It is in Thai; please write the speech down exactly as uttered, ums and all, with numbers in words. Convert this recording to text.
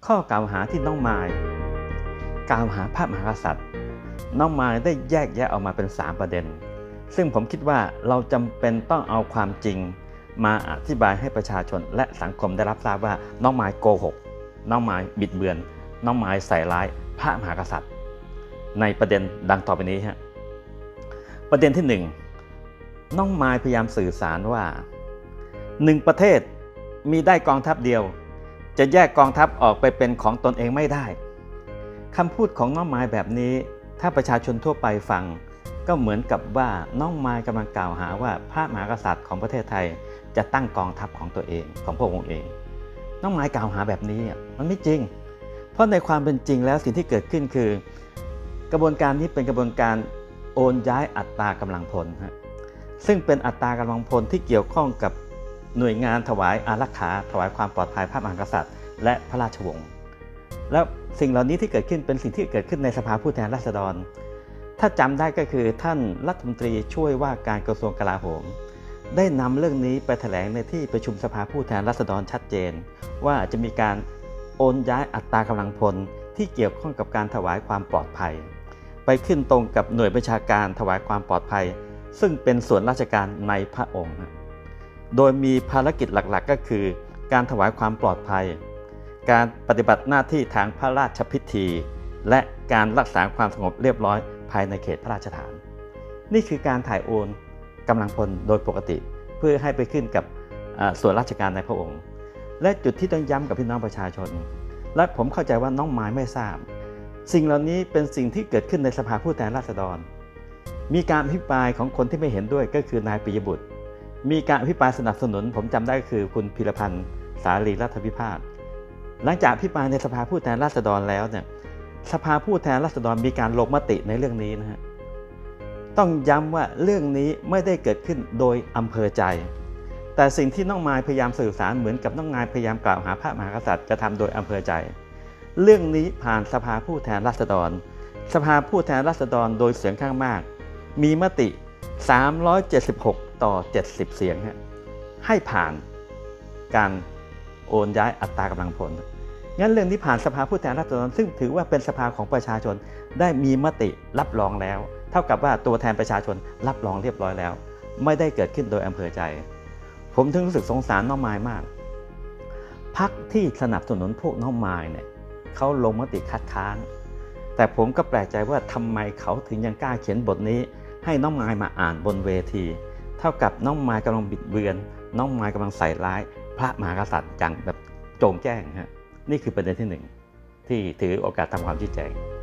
ข้อกล่าวหาที่น้องมายกล่าวหาพระมหากษัตริย์น้องมายได้แยกแยะออกมาเป็นสามประเด็นซึ่งผมคิดว่าเราจำเป็นต้องเอาความจริงมาอธิบายให้ประชาชนและสังคมได้รับทราบว่าน้องมายโกหกน้องมายบิดเบือนน้องมายใส่ร้ายพระมหากษัตริย์ในประเด็นดังต่อไปนี้ฮะประเด็นที่หนึ่งน้องมายพยายามสื่อสารว่าหนึ่งประเทศมีได้กองทัพเดียวจะแยกกองทัพออกไปเป็นของตนเองไม่ได้คำพูดของน้องมายแบบนี้ถ้าประชาชนทั่วไปฟังก็เหมือนกับว่าน้องมายกำลังกล่าวหาว่าพระมหากษัตริย์ของประเทศไทยจะตั้งกองทัพของตัวเองของพระองค์เองน้องมายกล่าวหาแบบนี้มันไม่จริงเพราะในความเป็นจริงแล้วสิ่งที่เกิดขึ้นคือกระบวนการนี้เป็นกระบวนการโอนย้ายอัตรากำลังพลซึ่งเป็นอัตรากำลังพลที่เกี่ยวข้องกับหน่วยงานถวายอารักขาถวายความปลอดภัยพระมหากษัตริย์และพระราชวงศ์แล้วสิ่งเหล่านี้ที่เกิดขึ้นเป็นสิ่งที่เกิดขึ้นในสภาผู้แทนราษฎรถ้าจำได้ก็คือท่านรัฐมนตรีช่วยว่าการกระทรวงกลาโหมได้นำเรื่องนี้ไปแถลงในที่ประชุมสภาผู้แทนราษฎรชัดเจนว่าจะมีการโอนย้ายอัตรากำลังพลที่เกี่ยวข้องกับการถวายความปลอดภัยไปขึ้นตรงกับหน่วยบัญชาการถวายความปลอดภัยซึ่งเป็นส่วนราชการในพระองค์โดยมีภารกิจหลักๆก็คือการถวายความปลอดภัยการปฏิบัติหน้าที่ทางพระราชพิธีและการรักษาความสงบเรียบร้อยภายในเขตพระราชฐานนี่คือการถ่ายโอนกำลังพลโดยปกติเพื่อให้ไปขึ้นกับส่วนราชการในพระองค์และจุดที่ต้องย้ำกับพี่น้องประชาชนและผมเข้าใจว่าน้องมายไม่ทราบสิ่งเหล่านี้เป็นสิ่งที่เกิดขึ้นในสภาผู้แทนราษฎรมีการอภิปรายของคนที่ไม่เห็นด้วยก็คือนายปิยบุตรมีการอภิปรายสนับสนุนผมจำได้ก็คือคุณพีรพันธ์สารีรัฐวิพากษ์หลังจากอภิปรายในสภาผู้แทนราษฎรแล้วเนี่ยสภาผู้แทนราษฎรมีการลงมติในเรื่องนี้นะฮะต้องย้ำว่าเรื่องนี้ไม่ได้เกิดขึ้นโดยอำเภอใจแต่สิ่งที่น้องมายพยายามสื่อสารเหมือนกับน้องมายพยายามกล่าวหาพระมหากษัตริย์จะทำโดยอำเภอใจเรื่องนี้ผ่านสภาผู้แทนราษฎรสภาผู้แทนราษฎรโดยเสียงข้างมากมีมติสามร้อยเจ็ดสิบหกต่อเจ็ดสิบเสียงให้ผ่านการโอนย้ายอัตรากำลังพลงั้นเรื่องที่ผ่านสภาผู้แทนราษฎรซึ่งถือว่าเป็นสภาของประชาชนได้มีมติรับรองแล้วเท่ากับว่าตัวแทนประชาชนรับรองเรียบร้อยแล้วไม่ได้เกิดขึ้นโดยอำเภอใจผมถึงรู้สึกสงสารน้องมายมากพรรคที่สนับสนุนพวกน้องมายเนี่ยเขาลงมติคัดค้านแต่ผมก็แปลกใจว่าทำไมเขาถึงยังกล้าเขียนบทนี้ให้น้องมายมาอ่านบนเวทีเท่ากับน้องมายกำลังบิดเบือนน้องมายกำลังใส่ร้ายพระมหากษัตริย์อย่างแบบโจงแจ้งฮะนี่คือประเด็นที่หนึ่งที่ถือโอกาสทำความชี้แจง